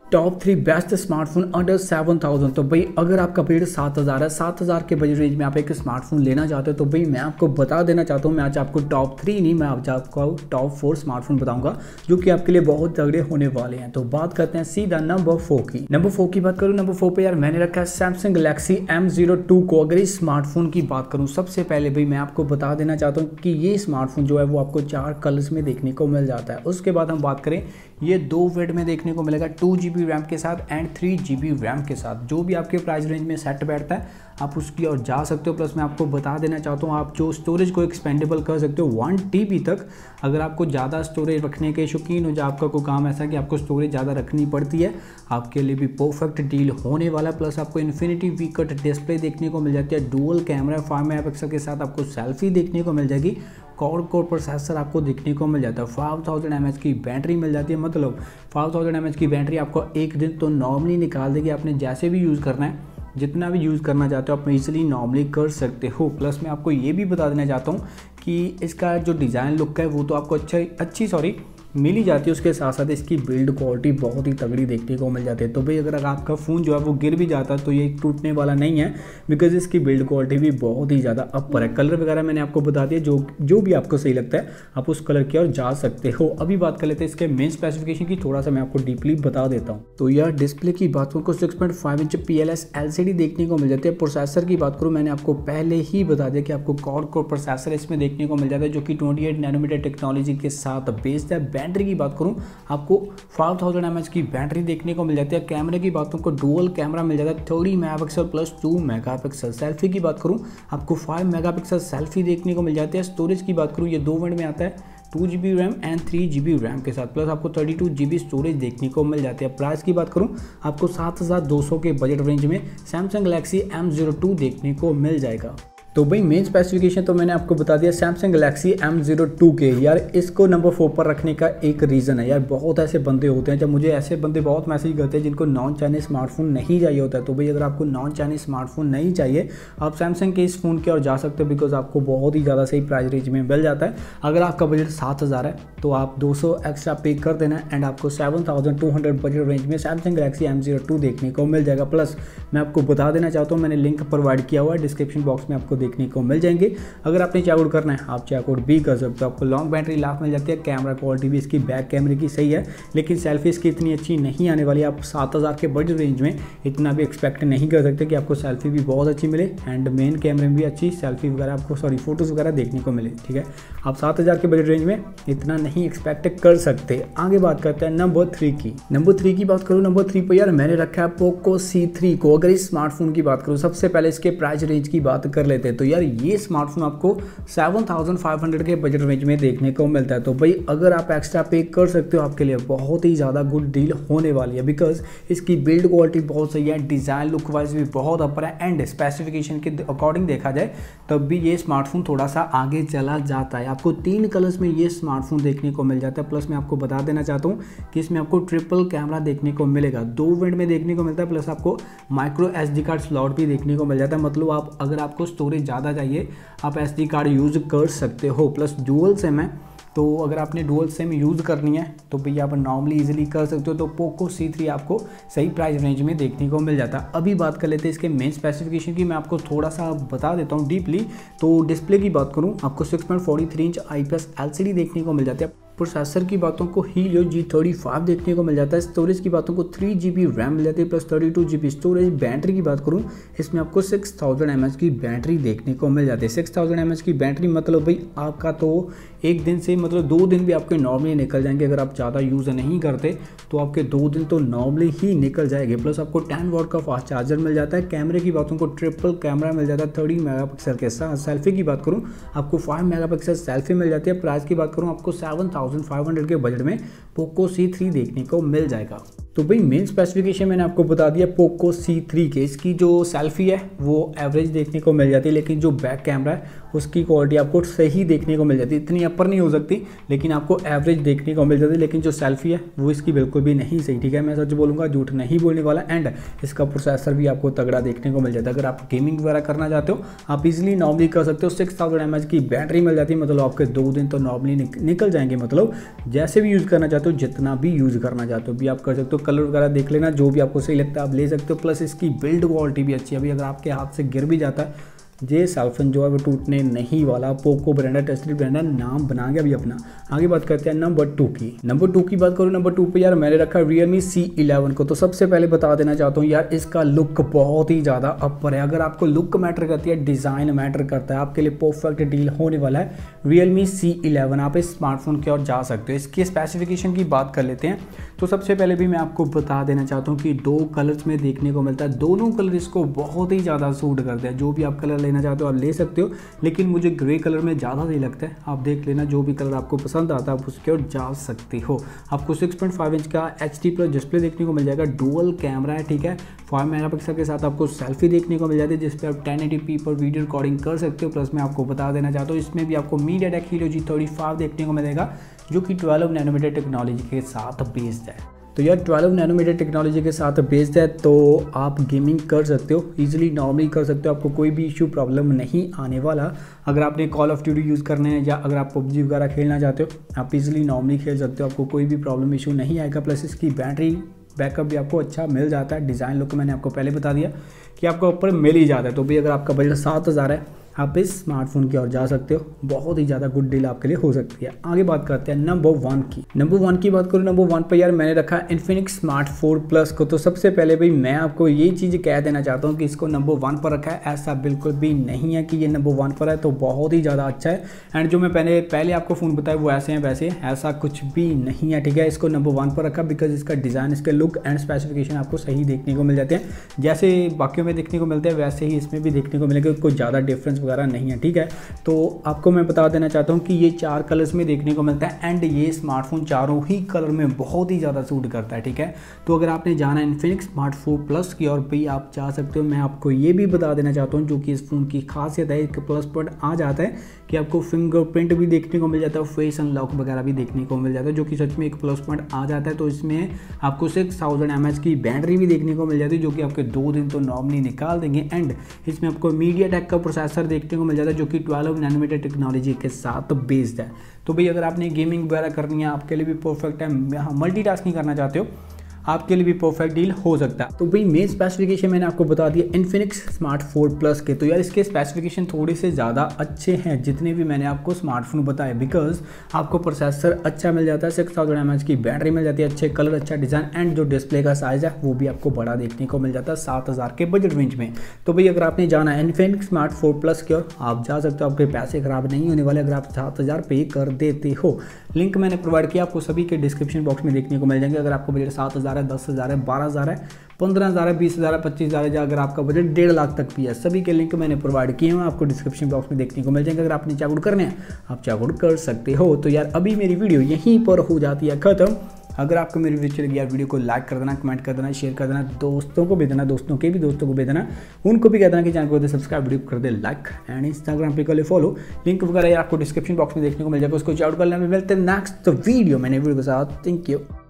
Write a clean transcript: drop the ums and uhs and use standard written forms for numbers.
Top 3 best smartphone under 7000। तो भाई अगर आपका बजट 7000 है, 7000 के बजट रेंज में आप एक स्मार्टफोन लेना चाहते हो तो भाई मैं आपको बता देना चाहता हूँ, मैं आज आपको टॉप 3 नहीं, मैं आज आपको टॉप 4 स्मार्टफोन बताऊंगा जो कि आपके लिए बहुत तगड़े होने वाले हैं। तो बात करते हैं सीधा नंबर 4 की। नंबर 4 की बात करूँ, नंबर 4 पे यार मैंने रखा है सैमसंग गैलेक्सी M02 को। अगर इस स्मार्टफोन की बात करूँ, सबसे पहले भाई मैं आपको बता देना चाहता हूँ कि ये स्मार्टफोन जो है वो आपको 4 कलर्स में देखने को मिल जाता है। उसके बाद हम बात करें, ये 2 वेरिएंट में देखने को मिलेगा, 2GB रैम के साथ एंड 3GB रैम के साथ। जो भी आपके प्राइस रेंज में सेट बैठता है आप उसकी और जा सकते हो। प्लस मैं आपको बता देना चाहता हूँ, आप जो स्टोरेज को एक्सपेंडेबल कर सकते हो 1TB तक। अगर आपको ज़्यादा स्टोरेज रखने के शौकीन हो, जहाँ आपका कोई काम ऐसा कि आपको स्टोरेज ज़्यादा रखनी पड़ती है, आपके लिए भी परफेक्ट डील होने वाला। प्लस आपको इन्फिनिटी वी कट डिस्प्ले देखने को मिल जाती है, डुअल कैमरा 5 मेगापिक्सल के साथ आपको सेल्फी देखने को मिल जाएगी, क्वाड कोर प्रोसेसर आपको देखने को मिल जाता है, 5000 mAh की बैटरी मिल जाती है। मतलब 5000 mAh की बैटरी आपको एक दिन तो नॉर्मली निकाल देगी। आपने जैसे भी यूज़ करना है, जितना भी यूज़ करना चाहते हो आप इजीली नॉर्मली कर सकते हो। प्लस मैं आपको ये भी बता देना चाहता हूँ कि इसका जो डिज़ाइन लुक है वो तो आपको अच्छी मिल ही जाती है। उसके साथ साथ इसकी बिल्ड क्वालिटी बहुत ही तगड़ी देखने को मिल जाती है। तो भाई अगर आपका फ़ोन जो है वो गिर भी जाता है तो ये टूटने वाला नहीं है, बिकॉज इसकी बिल्ड क्वालिटी भी बहुत ही ज़्यादा अपर है। कलर वगैरह मैंने आपको बता दिया, जो भी आपको सही लगता है आप उस कलर की ओर जा सकते हो। अभी बात कर लेते हैं इसके मेन स्पेसिफिकेशन की, थोड़ा सा मैं आपको डीपली बता देता हूँ। तो यार डिस्प्ले की बात करूँ, 6.5 इंच PLS LCD देखने को मिल जाती है। प्रोसेसर की बात करूँ, मैंने आपको पहले ही बता दिया कि आपको क्वाड कोर प्रोसेसर इसमें देखने को मिल जाता है जो कि 28 नैनोमीटर टेक्नोलॉजी के साथ बेस्ड है। बैटरी की बात करूँ, आपको 5000 mAh की बैटरी देखने को मिल जाती है। कैमरे की बात करूँ, डुअल कैमरा मिल जाता है 30 मेगापिक्सल प्लस 2 मेगापिक्सल। सेल्फी की बात करूँ, आपको 5 मेगापिक्सल सेल्फी देखने को मिल जाती है। स्टोरेज की बात करूँ, ये 2 वेरिएंट में आता है, 2GB RAM and 3GB RAM के साथ। प्लस आपको 32GB स्टोरेज देखने को मिल जाती है। प्राइस की बात करूँ, आपको 7200 के बजट रेंज में सैमसंग गैलेक्सी M02 देखने को मिल जाएगा। तो भाई मेन स्पेसिफिकेशन तो मैंने आपको बता दिया सैमसंग गैलेक्सी M02 के। यार इसको नंबर 4 पर रखने का एक रीज़न है, यार बहुत ऐसे बंदे होते हैं, जब मुझे ऐसे बंदे बहुत मैसेज करते हैं जिनको नॉन चाइनीज स्मार्टफोन नहीं चाहिए होता है। तो भाई अगर आपको नॉन चाइनीज स्मार्टफोन नहीं चाहिए, आप सैमसंग के इस फ़ोन की ओर जा सकते हो, बिकॉज आपको बहुत ही ज़्यादा सही प्राइस रेंज में मिल जाता है। अगर आपका बजट 7000 है तो आप 200 एक्स्ट्रा पे कर देना एंड आपको 7200 बजट रेंज में सैमसंग गैलेक्सी M02 देखने को मिल जाएगा। प्लस मैं आपको बता देना चाहता हूँ, मैंने लिंक प्रोवाइड किया हुआ है डिस्क्रिप्शन बॉक्स में, आपको देखने को मिल जाएंगे। अगर आपने चेकआउट करना है आप चेकआउट भी कर सकते हो। आपको लॉन्ग बैटरी लाइफ मिल जाती है। कैमरा क्वालिटी भी इसकी बैक कैमरे की सही है, लेकिन सेल्फी इसकी इतनी अच्छी नहीं आने वाली। आप 7000 के बजट रेंज में इतना भी एक्सपेक्ट नहीं कर सकते कि आपको सेल्फी भी बहुत अच्छी मिले एंड मेन कैमरे में भी अच्छी सेल्फी वगैरह आपको फोटोज़ वगैरह देखने को मिले। ठीक है, आप 7000 के बजट रेंज में इतना नहीं एक्सपेक्ट कर सकते। आगे बात करते हैं नंबर 3 की। नंबर 3 की बात करूँ, नंबर 3 पर यार मैंने रखा है पोको C3 को। अगर इस स्मार्टफोन की बात करूँ, सबसे पहले इसके प्राइस रेंज की बात कर लेते हैं। तो यार ये स्मार्टफोन आपको 7500 के बजट रेंज में देखने को मिलता है। तो भाई अगर आप एक्स्ट्रा पे कर सकते हो, आपके लिए बहुत ही ज़्यादा गुड डील होने वाली है, बिकॉज इसकी बिल्ड क्वालिटी बहुत सही है, डिज़ाइन लुक वाइज भी बहुत अपर है एंड स्पेसिफिकेशन के अकॉर्डिंग देखा जाए तब भी ये स्मार्टफोन थोड़ा सा आगे चला जाता है। आपको 3 कलर्स में ये स्मार्टफोन देखने को मिल जाता है। प्लस मैं आपको बता देना चाहता हूँ कि इसमें आपको ट्रिपल कैमरा देखने को मिलेगा, 2 वेरिएंट में देखने को मिलता है। प्लस आपको माइक्रो SD कार्ड स्लॉट भी देखने को मिल जाता है। मतलब आप अगर आपको स्टोरेज ज़्यादा चाहिए आप SD कार्ड यूज़ कर सकते हो। प्लस डुअल सिम है, तो अगर आपने डुअल सिम यूज़ करनी है तो भैया आप नॉर्मली इजीली कर सकते हो। तो पोको C3 आपको सही प्राइस रेंज में देखने को मिल जाता है। अभी बात कर लेते हैं इसके मेन स्पेसिफिकेशन की, मैं आपको थोड़ा सा बता देता हूँ डीपली। तो डिस्प्ले की बात करूँ, आपको 6.43 इंच IPS LCD देखने को मिल जाती है। प्रोसेसर की बातों को Helio G35 देखने को मिल जाता है। स्टोरेज की बातों को 3GB रैम मिल जाती है प्लस 32GB स्टोरेज। बैटरी की बात करूं, इसमें आपको 6000 mAh की बैटरी देखने को मिल जाती है। 6000 mAh की बैटरी मतलब भाई आपका तो एक दिन से मतलब 2 दिन भी आपके नॉर्मली निकल जाएंगे। अगर आप ज़्यादा यूज़ नहीं करते तो आपके 2 दिन तो नॉर्मली ही निकल जाएंगे। प्लस आपको 10 वॉट का फास्ट चार्जर मिल जाता है। कैमरे की बातों को ट्रिपल कैमरा मिल जाता है 30 मेगापिक्सल के साथ। सेल्फी की बात करूँ, आपको 5 मेगापिक्सल सेल्फी मिल जाती है। प्राइस की बात करूँ, आपको 7500 के बजट में पोको C3 देखने को मिल जाएगा। तो भाई मेन स्पेसिफिकेशन मैंने आपको बता दिया पोको C3 के। इसकी जो सेल्फी है वो एवरेज देखने को मिल जाती है, लेकिन जो बैक कैमरा है उसकी क्वालिटी आपको सही देखने को मिल जाती है। इतनी अपर नहीं हो सकती लेकिन आपको एवरेज देखने को मिल जाती है। लेकिन जो सेल्फी है वो इसकी बिल्कुल भी नहीं सही। ठीक है, मैं सच बोलूँगा, झूठ नहीं बोलने वाला। एंड इसका प्रोसेसर भी आपको तगड़ा देखने को मिल जाता है। अगर आप गेमिंग वगैरह करना चाहते हो आप इजीली नॉर्मली कर सकते हो। 6000 mAh की बैटरी मिल जाती है। मतलब आपके 2 दिन तो नॉर्मली निकल जाएंगे। मतलब जैसे भी यूज़ करना चाहते हो, जितना भी यूज़ करना चाहते हो भी आप कर सकते हो। कलर वगैरह देख लेना, जो भी आपको सही लगता है आप ले सकते हो। प्लस इसकी बिल्ड क्वालिटी भी अच्छी है, अभी अगर आपके हाथ से गिर भी जाता है ये सेलफोन जो है वो टूटने नहीं वाला। पोको ब्रांड है, टेस्टेड ब्रांड है, नाम बना गया अभी अपना। आगे बात करते हैं नंबर 2 की। नंबर 2 की बात करूँ, नंबर 2 पे यार मैंने रखा Realme C11 को। तो सबसे पहले बता देना चाहता हूँ यार इसका लुक बहुत ही ज़्यादा अपर है। अगर आपको लुक मैटर करती है, डिज़ाइन मैटर करता है, आपके लिए परफेक्ट डील होने वाला है Realme C11। आप इस स्मार्टफोन की ओर जा सकते हो। इसकी स्पेसिफिकेशन की बात कर लेते हैं। तो सबसे पहले भी मैं आपको बता देना चाहता हूँ कि 2 कलर्स में देखने को मिलता है। दोनों कलर इसको बहुत ही ज़्यादा सूट करते हैं। जो भी आप कलर लेना चाहते हो आप ले सकते हो, लेकिन मुझे ग्रे कलर में ज़्यादा सही लगता है। आप देख लेना, जो भी कलर आपको पसंद आता है आप उसके ओर जा सकते हो। आपको 6.5 इंच का HD+ डिस्प्ले देखने को मिल जाएगा। डुअल कैमरा है, ठीक है। 5 मेगापिक्सल के साथ आपको सेल्फी देखने को मिल जाती है, जिस पे आप 1080p पर वीडियो रिकॉर्डिंग कर सकते हो। प्लस मैं आपको बता देना चाहता हूँ इसमें भी आपको MediaTek Helio G35 देखने को मिलेगा, जो कि 12 नैनोमीटर टेक्नोलॉजी के साथ बेस्ड है। तो यार 12 नैनोमीटर टेक्नोलॉजी के साथ बेस्ड है, तो आप गेमिंग कर सकते हो, ईजिली नॉर्मली कर सकते हो। आपको कोई भी इशू प्रॉब्लम नहीं आने वाला। अगर आपने कॉल ऑफ ड्यूटी यूज़ करने हैं या अगर आप PUBG वगैरह खेलना चाहते हो आप ईजिली नॉर्मली खेल सकते हो, आपको कोई भी प्रॉब्लम इशू नहीं आएगा। प्लस इसकी बैटरी बैकअप भी आपको अच्छा मिल जाता है। डिज़ाइन लुक मैंने आपको पहले बता दिया कि आपको ऊपर मिल ही जाता है। तो भी अगर आपका बजट 7000 है आप इस स्मार्टफोन की ओर जा सकते हो, बहुत ही ज़्यादा गुड डील आपके लिए हो सकती है। आगे बात करते हैं नंबर 1 की। नंबर 1 की बात करूँ, नंबर 1 पर यार मैंने रखा Infinix Smart 4 Plus को। तो सबसे पहले भाई मैं आपको ये चीज़ कह देना चाहता हूँ कि इसको नंबर 1 पर रखा है, ऐसा बिल्कुल भी नहीं है कि ये नंबर 1 पर है। तो बहुत ही ज़्यादा अच्छा है। एंड जो मैं पहले आपको फ़ोन बताया वो ऐसे हैं वैसे, ऐसा कुछ भी नहीं है, ठीक है। इसको नंबर 1 पर रखा बिकॉज इसका डिज़ाइन, इसके लुक एंड स्पेसिफिकेशन आपको सही देखने को मिल जाते हैं। जैसे बाकियों में देखने को मिलते हैं वैसे ही इसमें भी देखने को मिलेगा, कोई ज़्यादा डिफरेंस वगैरह नहीं है, ठीक है। तो आपको मैं बता देना चाहता हूँ कि ये 4 कलर्स में देखने को मिलता है एंड ये स्मार्टफोन चारों ही कलर में बहुत ही ज़्यादा सूट करता है, ठीक है। तो अगर आपने जाना है Infinix Smart 4 Plus की और भी आप जा सकते हो। मैं आपको ये भी बता देना चाहता हूँ जो कि इस फ़ोन की खासियत है, एक प्लस पॉइंट आ जाता है कि आपको फिंगरप्रिंट भी देखने को मिल जाता है, फेस अनलॉक वगैरह भी देखने को मिल जाता है, जो कि सच में एक प्लस पॉइंट आ जाता है। तो इसमें आपको 6000 mAh की बैटरी भी देखने को मिल जाती है, जो कि आपके 2 दिन तो नॉर्मली निकाल देंगे। एंड इसमें आपको MediaTek का प्रोसेसर देखने को मिल जाता है, जो कि 12 नैनोमीटर टेक्नोलॉजी के साथ बेस्ड है। तो भाई अगर आपने गेमिंग वगैरह करनी है आपके लिए भी परफेक्ट है। मल्टीटास्किंग करना चाहते हो आपके लिए भी परफेक्ट डील हो सकता है। तो भाई मेन स्पेसिफिकेशन मैंने आपको बता दिया Infinix Smart 4 Plus के। तो यार इसके स्पेसिफिकेशन थोड़े से ज़्यादा अच्छे हैं जितने भी मैंने आपको स्मार्टफोन बताए, बिकॉज आपको प्रोसेसर अच्छा मिल जाता है, 6000 mAh की बैटरी मिल जाती है, अच्छे कलर, अच्छा डिज़ाइन एंड जो डिस्प्ले का साइज़ है वो भी आपको बड़ा देखने को मिल जाता है 7000 के बजट रेंज में। तो भाई अगर आपने जाना है Infinix Smart 4 Plus की ओर आप जा सकते हो, आपके पैसे खराब नहीं होने वाले अगर आप 7000 पे कर देते हो। लिंक मैंने प्रोवाइड किया, आपको सभी के डिस्क्रिप्शन बॉक्स में देखने को मिल जाएंगे। अगर आपको बजट 7000 है, 10000 है, 12000 है, 15000 है, 20000 है, 25000 है, या अगर आपका बजट 1.5 लाख तक भी है, सभी के लिंक मैंने प्रोवाइड किए हैं, आपको डिस्क्रिप्शन बॉक्स में देखने को मिल जाएंगे। अगर आपने चेकआउट करने हैं आप चेकआउट कर सकते हो। तो यार अभी मेरी वीडियो यहीं पर हो जाती है खत्म। अगर आपको मेरी वीडियो अच्छी लगी यार वीडियो को लाइक कर देना, कमेंट कर देना, शेयर कर देना, दोस्तों को भी देना, दोस्तों के भी दोस्तों को भी देना, उनको भी कह देना कि चैनल को सब्सक्राइब, वीडियो कर दे लाइक एंड इंस्टाग्राम पे कर ले फॉलो। लिंक वगैरह आपको डिस्क्रिप्शन बॉक्स में देखने को मिल जाएगा, उसको चेकआउट कर लेना। मिलते हैं नेक्स्ट वीडियो मैंने वीडियो के साथ। Thank you.